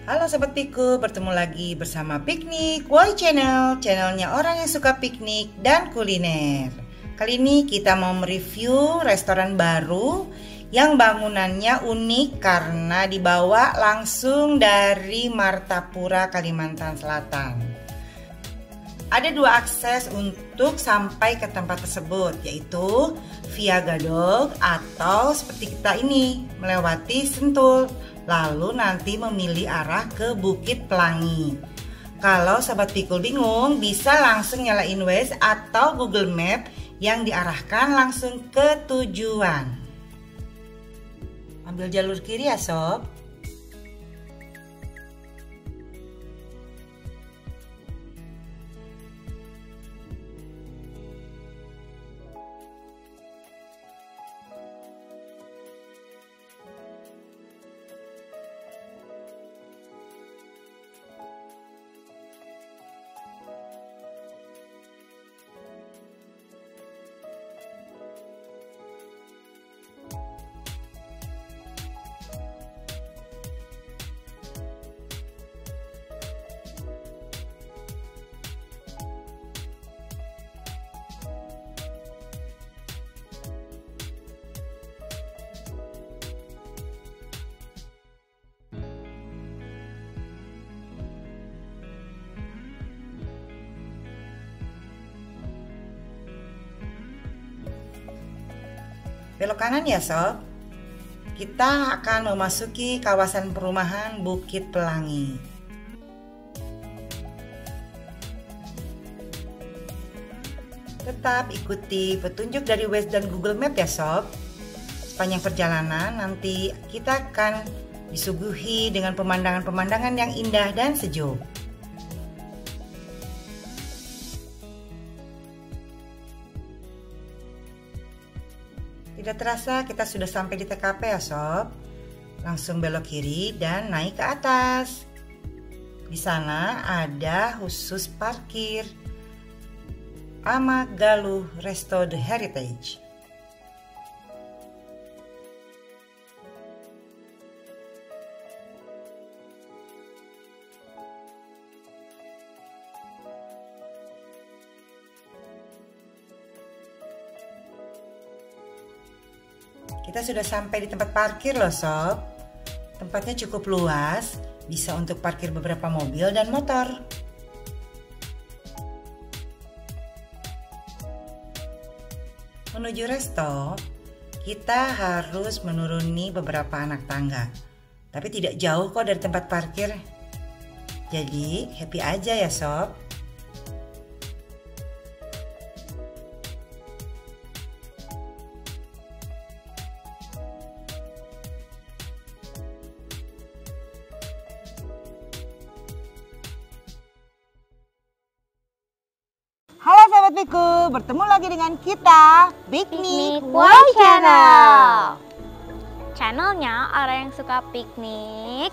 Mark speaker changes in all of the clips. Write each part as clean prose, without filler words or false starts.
Speaker 1: Halo Sobat Piku, bertemu lagi bersama Piknik Why Channel, channelnya orang yang suka piknik dan kuliner. Kali ini kita mau mereview restoran baru yang bangunannya unik karena dibawa langsung dari Martapura, Kalimantan Selatan. Ada dua akses untuk sampai ke tempat tersebut, yaitu via Gadog atau seperti kita ini melewati Sentul, lalu nanti memilih arah ke Bukit Pelangi. Kalau Sobat Pikul bingung, bisa langsung nyalain Waze atau Google Map yang diarahkan langsung ke tujuan. Ambil jalur kiri ya Sob. Belok kanan ya Sob. Kita akan memasuki kawasan perumahan Bukit Pelangi. Tetap ikuti petunjuk dari Waze dan Google Map ya Sob. Sepanjang perjalanan nanti kita akan disuguhi dengan pemandangan-pemandangan yang indah dan sejuk. Tidak terasa kita sudah sampai di TKP ya Sob. Langsung belok kiri dan naik ke atas. Di sana ada khusus parkir Amagaluh Resto The Heritage. Kita sudah sampai di tempat parkir loh Sob. Tempatnya cukup luas, bisa untuk parkir beberapa mobil dan motor. Menuju resto, kita harus menuruni beberapa anak tangga. Tapi tidak jauh kok dari tempat parkir. Jadi happy aja ya Sob. Halo Sobat Piku, bertemu lagi dengan kita Piknik
Speaker 2: Why Channel. Channelnya orang yang suka piknik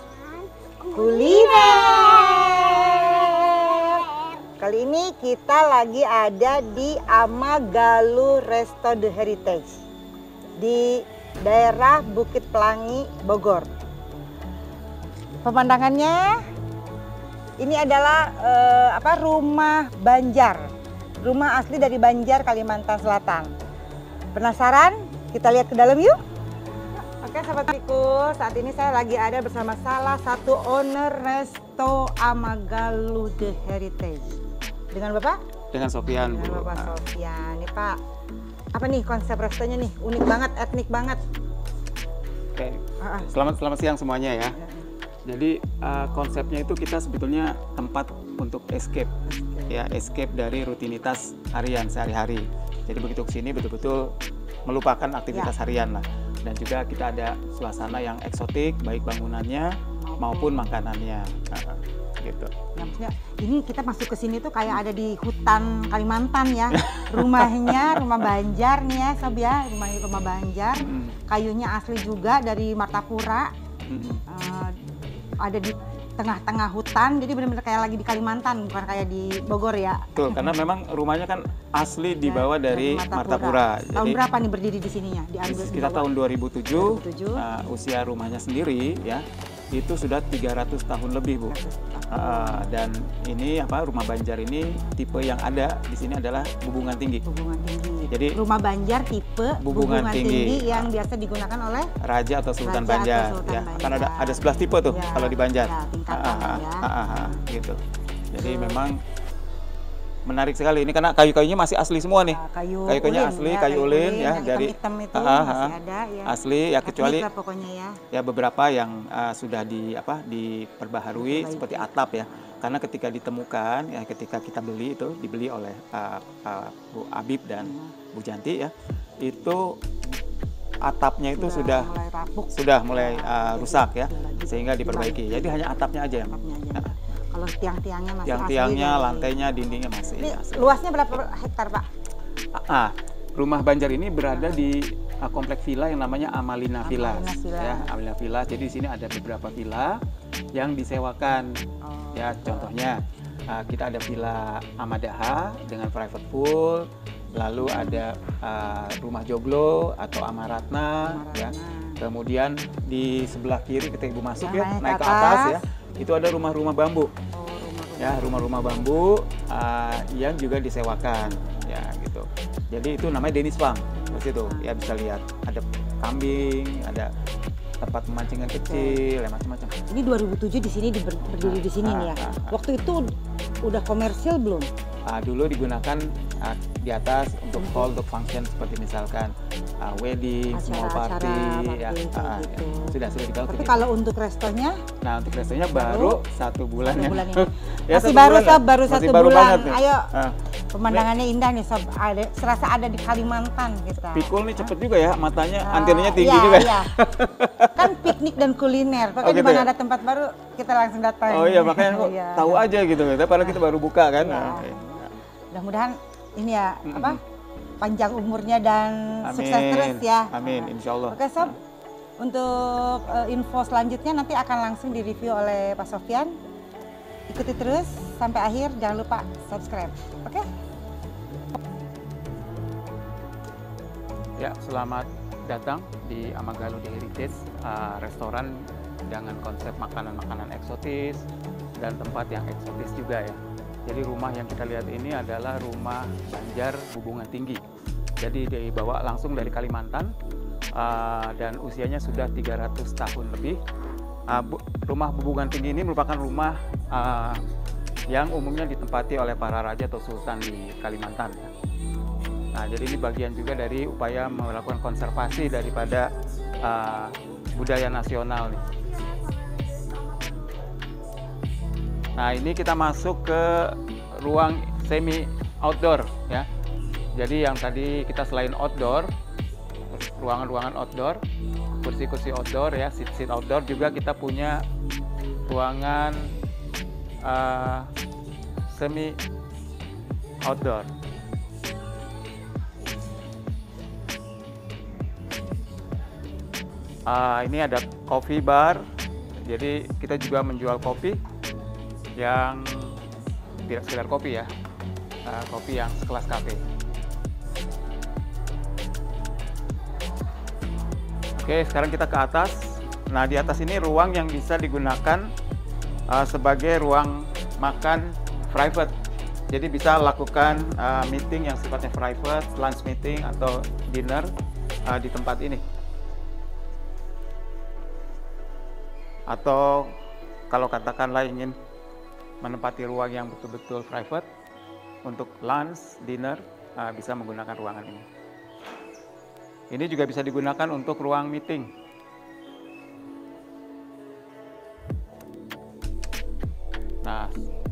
Speaker 1: kuliner. Kali ini kita lagi ada di Amagaluh Resto The Heritage di daerah Bukit Pelangi, Bogor. Pemandangannya ini adalah rumah Banjar. Rumah asli dari Banjar, Kalimantan Selatan. Penasaran? Kita lihat ke dalam yuk. Oke Sobat Piku, saat ini saya lagi ada bersama salah satu owner Resto Amagaluh The Heritage. Dengan Bapak?
Speaker 3: Dengan Sofian.
Speaker 1: Dengan Bapak Sofian. Nih Pak, apa nih konsep restonya nih? Unik banget, etnik banget.
Speaker 3: Oke, selamat siang semuanya ya. Jadi konsepnya itu kita sebetulnya tempat untuk escape. Ya, escape dari rutinitas harian sehari-hari. Jadi begitu kesini betul-betul melupakan aktivitas harian lah. Dan juga kita ada suasana yang eksotik, baik bangunannya maupun makanannya. Gitu.
Speaker 1: Maksudnya ini kita masuk ke sini tuh kayak ada di hutan Kalimantan ya. Rumahnya rumah Banjar nih ya Sob ya, rumah Banjar. Kayunya asli juga dari Martapura. Ada di tengah-tengah hutan, jadi benar-benar kayak lagi di Kalimantan, bukan kayak di Bogor ya.
Speaker 3: Betul, karena memang rumahnya kan asli dibawa dari Martapura.
Speaker 1: Tahun berapa nih berdiri di sininya?
Speaker 3: Kita tahun 2007. Usia rumahnya sendiri ya itu sudah 300 tahun lebih, Bu. Dan ini rumah Banjar ini tipe yang ada di sini adalah bubungan tinggi.
Speaker 1: Bubungan tinggi.
Speaker 3: Jadi
Speaker 1: rumah Banjar tipe bubungan tinggi yang biasa digunakan oleh
Speaker 3: Raja atau Sultan Banjar. Ya, kan ada 11 tipe tuh kalau di Banjar. Gitu. Jadi memang menarik sekali ini karena kayu-kayunya masih asli semua nih. Kayu-kayunya asli, kayu ulin ya dari
Speaker 1: hitam itu masih ada ya.
Speaker 3: Asli ya, kecuali
Speaker 1: pokoknya
Speaker 3: ya beberapa yang sudah diperbaharui seperti atap ya. Karena ketika ditemukan ya, ketika kita beli itu dibeli oleh Bu Habib dan Bu Janti ya. Itu atapnya itu sudah mulai rusak ya, sehingga diperbaiki. Jadi hanya atapnya aja yang
Speaker 1: kalau tiang-tiangnya masih
Speaker 3: tiang-tiangnya,
Speaker 1: asli,
Speaker 3: lantainya, dindingnya masih asli.
Speaker 1: Luasnya berapa hektar, Pak?
Speaker 3: Rumah Banjar ini berada di komplek villa yang namanya Amalina Villa. Ya, Amalina Villa. Jadi di sini ada beberapa villa yang disewakan. Ya, contohnya kita ada Villa Amadaha dengan private pool, lalu ada rumah Joglo atau Amaratna, ya. Kemudian di sebelah kiri ketika Ibu masuk ya, naik ke atas ya. Itu ada rumah-rumah bambu, ya, rumah-rumah bambu yang juga disewakan, ya gitu. Jadi itu namanya Denis Farm, di situ ya bisa lihat ada kambing, ada tempat pemancingan kecil, ya macam-macam.
Speaker 1: Ini 2007 di sini berdiri di sini nih ya. Waktu itu udah komersil belum?
Speaker 3: Dulu digunakan di atas untuk hall, untuk function seperti misalkan wedding, small party, ya,
Speaker 1: gitu.
Speaker 3: Sudah dibangun.
Speaker 1: Tapi kalau untuk restonya?
Speaker 3: Nah, untuk restonya baru 1 bulan ya.
Speaker 1: Ya, masih baru sob, baru 1 bulan. Ayo, pemandangannya indah nih sob. Serasa ada di Kalimantan kita.
Speaker 3: Pikul nih cepet juga ya, matanya antenanya tinggi juga.
Speaker 1: Iya. Kan piknik dan kuliner. Pokoknya di mana ada tempat baru kita langsung datang.
Speaker 3: Oh iya, makanya kok tahu aja gitu. Padahal kita baru buka kan.
Speaker 1: Mudah-mudahan ini ya panjang umurnya dan sukses terus ya.
Speaker 3: Amin, insya Allah.
Speaker 1: Oke sob, untuk info selanjutnya nanti akan langsung direview oleh Pak Sofyan. Ikuti terus sampai akhir, jangan lupa subscribe. Oke?
Speaker 3: Ya, selamat datang di Amagalude Heritage, restoran dengan konsep makanan-makanan eksotis dan tempat yang eksotis juga ya. Jadi rumah yang kita lihat ini adalah rumah Banjar Bubungan Tinggi. Jadi dibawa langsung dari Kalimantan dan usianya sudah 300 tahun lebih. Rumah Bubungan Tinggi ini merupakan rumah yang umumnya ditempati oleh para raja atau sultan di Kalimantan. Nah, jadi ini bagian juga dari upaya melakukan konservasi daripada budaya nasional nih. Nah, ini kita masuk ke ruang semi outdoor ya. Jadi yang tadi kita selain outdoor, ruangan-ruangan outdoor, kursi-kursi outdoor ya, seat outdoor, juga kita punya ruangan semi outdoor. Ini ada coffee bar, jadi kita juga menjual kopi yang tidak sekedar kopi ya, kopi yang sekelas kafe. Oke, sekarang kita ke atas. Nah, di atas ini ruang yang bisa digunakan sebagai ruang makan private. Jadi bisa lakukan meeting yang sifatnya private, lunch meeting atau dinner di tempat ini. Atau kalau katakanlah ingin menempati ruang yang betul-betul private untuk lunch, dinner, bisa menggunakan ruangan ini. Ini juga bisa digunakan untuk ruang meeting. Nah,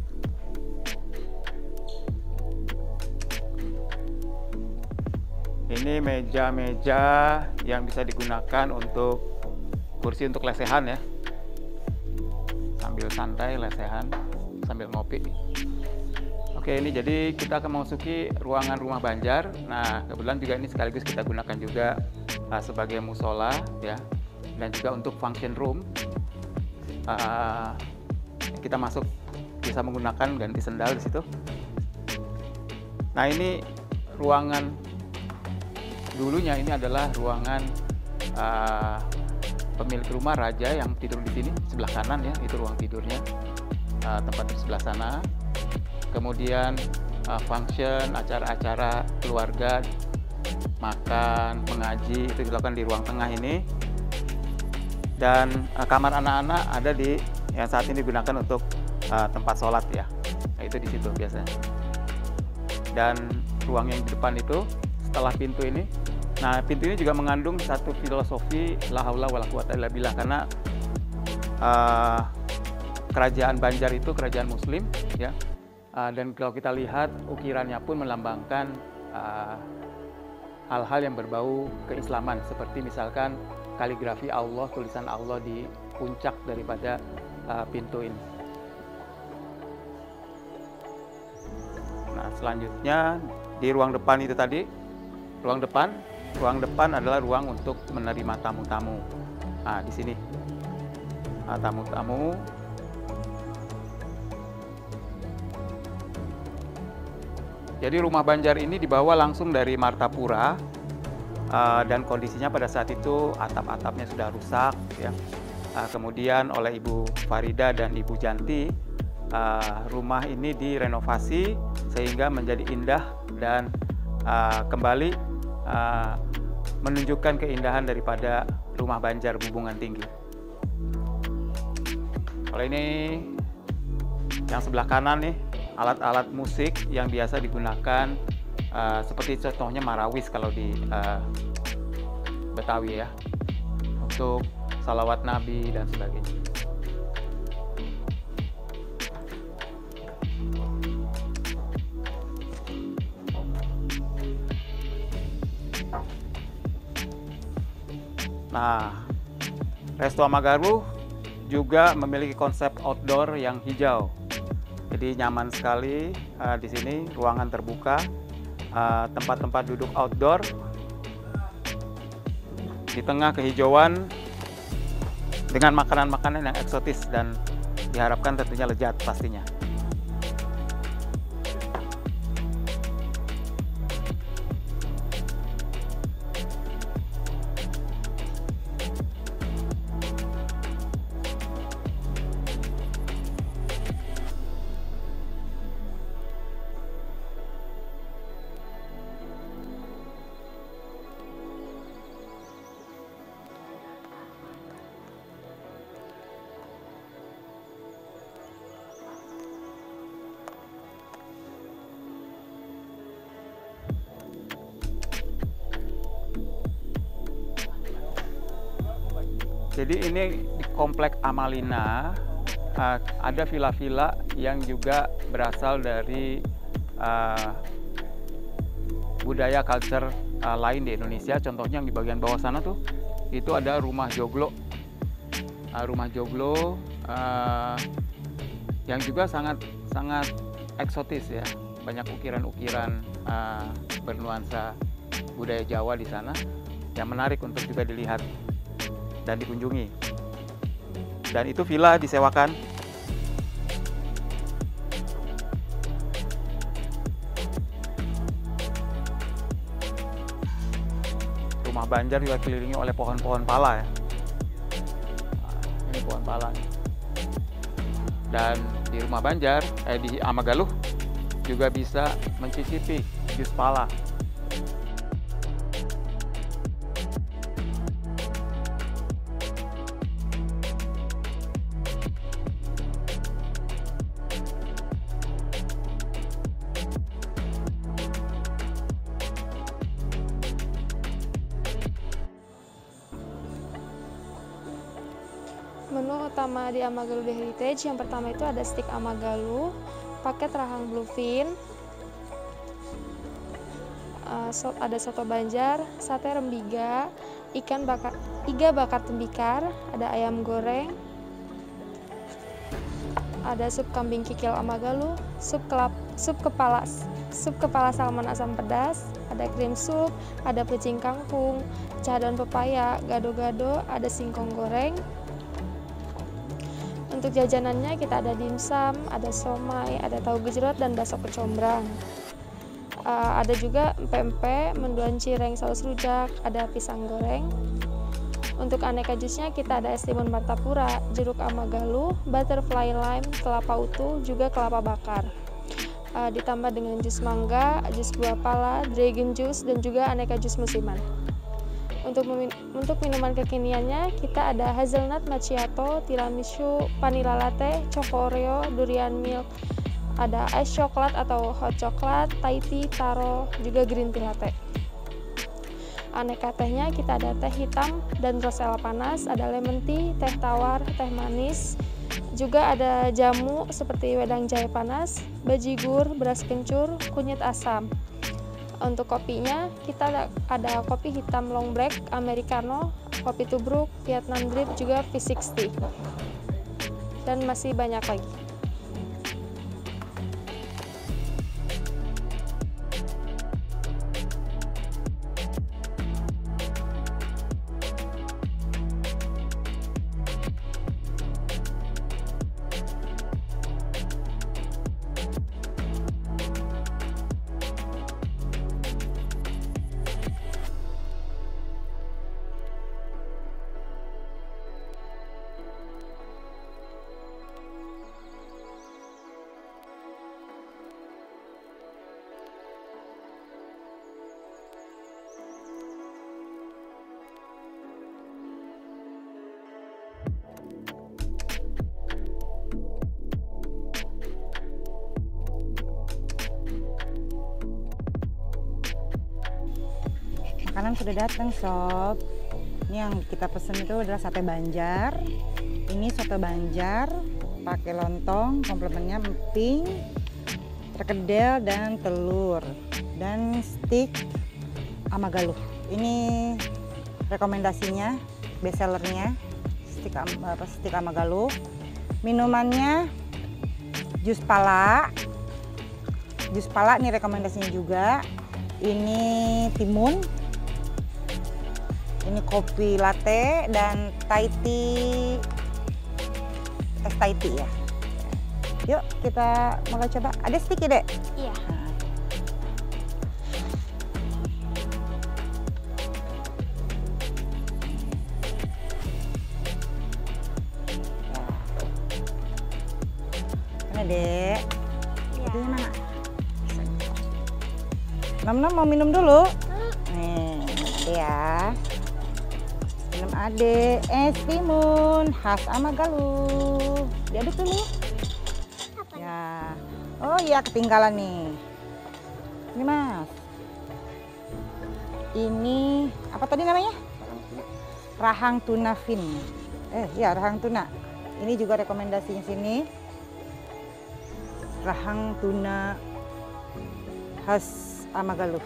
Speaker 3: ini meja-meja yang bisa digunakan untuk kursi untuk lesehan ya, sambil santai lesehan sambil ngopi. Oke, ini jadi kita akan memasuki ruangan rumah Banjar. Nah, kebetulan juga ini sekaligus kita gunakan juga sebagai musola ya, dan juga untuk function room. Kita masuk bisa menggunakan ganti sendal di situ. Nah, ini ruangan dulunya, ini adalah ruangan pemilik rumah raja yang tidur di sini sebelah kanan ya, itu ruang tidurnya, tempat di sebelah sana. Kemudian function, acara-acara keluarga, makan, mengaji itu dilakukan di ruang tengah ini. Dan kamar anak-anak ada di yang saat ini digunakan untuk tempat sholat ya. Nah, itu di situ biasanya. Dan ruang yang di depan itu setelah pintu ini. Nah, pintu ini juga mengandung satu filosofi la haula wala quwata illa billah, karena kerajaan Banjar itu kerajaan muslim ya. Dan kalau kita lihat ukirannya pun melambangkan hal-hal yang berbau keislaman, seperti misalkan kaligrafi Allah, tulisan Allah di puncak daripada pintu ini. Nah, selanjutnya di ruang depan itu tadi, ruang depan adalah ruang untuk menerima tamu-tamu. Nah, di sini tamu-tamu. Jadi rumah Banjar ini dibawa langsung dari Martapura, dan kondisinya pada saat itu atap-atapnya sudah rusak ya. Kemudian oleh Ibu Farida dan Ibu Janti, rumah ini direnovasi sehingga menjadi indah dan kembali menunjukkan keindahan daripada rumah Banjar Bubungan Tinggi. Kalau ini yang sebelah kanan nih, alat-alat musik yang biasa digunakan, seperti contohnya marawis kalau di Betawi ya, untuk salawat Nabi dan sebagainya. Nah, Resto Amagaluh juga memiliki konsep outdoor yang hijau. Jadi nyaman sekali di sini, ruangan terbuka, tempat-tempat duduk outdoor, di tengah kehijauan dengan makanan-makanan yang eksotis dan diharapkan tentunya lezat pastinya. Jadi ini di Komplek Amalina ada villa-villa yang juga berasal dari budaya culture lain di Indonesia. Contohnya yang di bagian bawah sana tuh, itu ada rumah joglo. Rumah joglo yang juga sangat eksotis ya. Banyak ukiran-ukiran bernuansa budaya Jawa di sana yang menarik untuk juga dilihat dan dikunjungi. Dan itu villa disewakan. Rumah Banjar juga dikelilingi oleh pohon-pohon pala ya. Nah, ini pohon pala. Dan di rumah Banjar, di Amagaluh juga bisa mencicipi jus pala.
Speaker 4: Menu utama di Amagaluh The Heritage yang pertama itu ada steak Amagaluh, paket rahang bluefin, ada soto Banjar, sate rembiga, iga bakar tembikar, ada ayam goreng, ada sup kambing kikil Amagaluh, sup kepala salmon asam pedas, ada krim sup, ada pecing kangkung, pecah daun pepaya, gado-gado, ada singkong goreng. Untuk jajanannya kita ada dimsum, ada somai, ada tahu gejrot, dan bakso kecombrang. Ada juga pempek, mendoan cireng saus rujak, ada pisang goreng. Untuk aneka jusnya kita ada es timun martapura, jeruk amagaluh, butterfly lime, kelapa utuh, juga kelapa bakar. Ditambah dengan jus mangga, jus buah pala, dragon juice, dan juga aneka jus musiman. Untuk minuman kekiniannya kita ada hazelnut macchiato, tiramisu, vanilla latte, choco oreo, durian milk, ada ice coklat atau hot coklat, Thai tea, taro, juga green tea latte. Aneka tehnya kita ada teh hitam dan rosella panas, ada lemon tea, teh tawar, teh manis, juga ada jamu seperti wedang jahe panas, bajigur, beras kencur, kunyit asam. Untuk kopinya kita ada kopi hitam long black, americano, kopi tubruk, Vietnam drip, juga V60. Dan masih banyak lagi.
Speaker 1: Makanan sudah datang sob. Ini yang kita pesen itu adalah sate Banjar. Ini soto Banjar pakai lontong, komplemennya emping, perkedel dan telur, dan stik amagaluh. Ini rekomendasinya, best sellernya stik amagaluh. Minumannya jus pala. Jus pala ini rekomendasinya juga. Ini timun. Ini kopi latte dan Thai tea, es Thai tea ya. Yuk kita mulai coba. Ada stick ya dek?
Speaker 2: Iya.
Speaker 1: Mana dek?
Speaker 2: Iya.
Speaker 1: Ini mana? Nom-nom mau minum dulu? Nih, ada ya. Minum ade es timun khas Amagaluh. Diaduk dulu. Ya. Oh iya, ketinggalan nih. Ini mas. Ini apa tadi namanya? Rahang tuna fin. Ya rahang tuna. Ini juga rekomendasinya sini. Rahang tuna khas Amagaluh.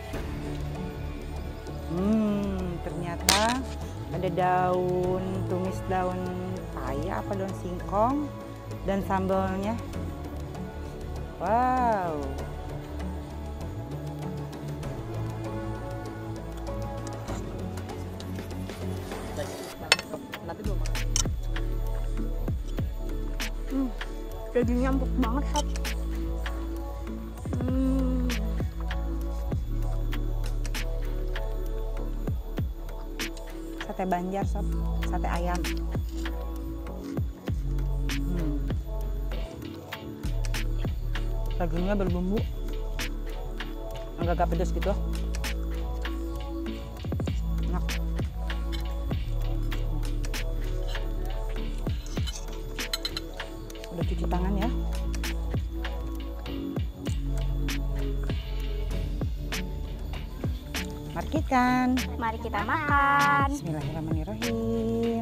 Speaker 1: Ternyata ada daun, tumis daun paya apa daun singkong dan sambalnya. Wow.
Speaker 2: Dagingnya empuk banget sob.
Speaker 1: Sate Banjar sob, sate ayam. Dagingnya berbumbu, agak-agak pedas gitu. Enak. Udah cuci tangan ya. Mari kita makan. Bismillahirrahmanirrahim.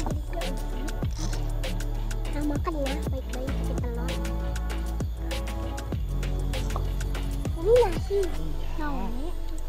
Speaker 2: Makan ya, baik-baik pakai telur. Ini nasi. Namanya.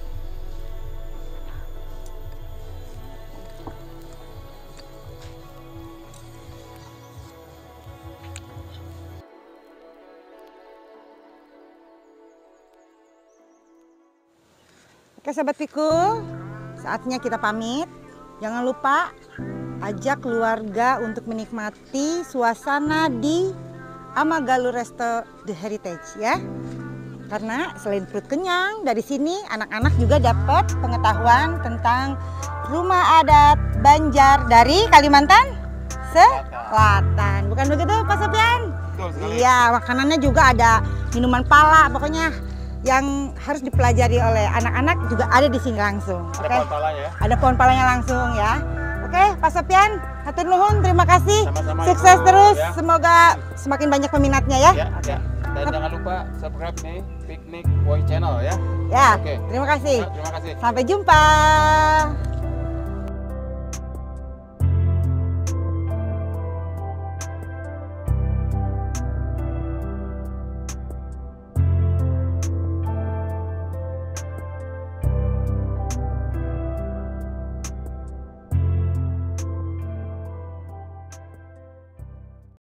Speaker 1: Oke Sobat Pikul, saatnya kita pamit. Jangan lupa ajak keluarga untuk menikmati suasana di Amagalu Resto The Heritage ya. Karena selain perut kenyang, dari sini anak-anak juga dapat pengetahuan tentang rumah adat Banjar dari Kalimantan Selatan. Bukan begitu Pak Sofian? Iya, makanannya juga ada minuman pala, pokoknya yang harus dipelajari oleh anak-anak juga ada di sini langsung.
Speaker 3: Ada
Speaker 1: Oke?
Speaker 3: pohon palanya ya.
Speaker 1: Ada pohon palanya langsung ya. Oke, Pak Sofian, hatur nuhun, terima kasih.
Speaker 3: Sama-sama,
Speaker 1: Sukses
Speaker 3: Ibu,
Speaker 1: terus,
Speaker 3: ya.
Speaker 1: semoga semakin banyak peminatnya ya.
Speaker 3: Ya, ya. Dan jangan lupa subscribe nih Piknik Boy Channel ya.
Speaker 1: Ya,
Speaker 3: Oke.
Speaker 1: terima kasih.
Speaker 3: Terima kasih.
Speaker 1: Sampai jumpa.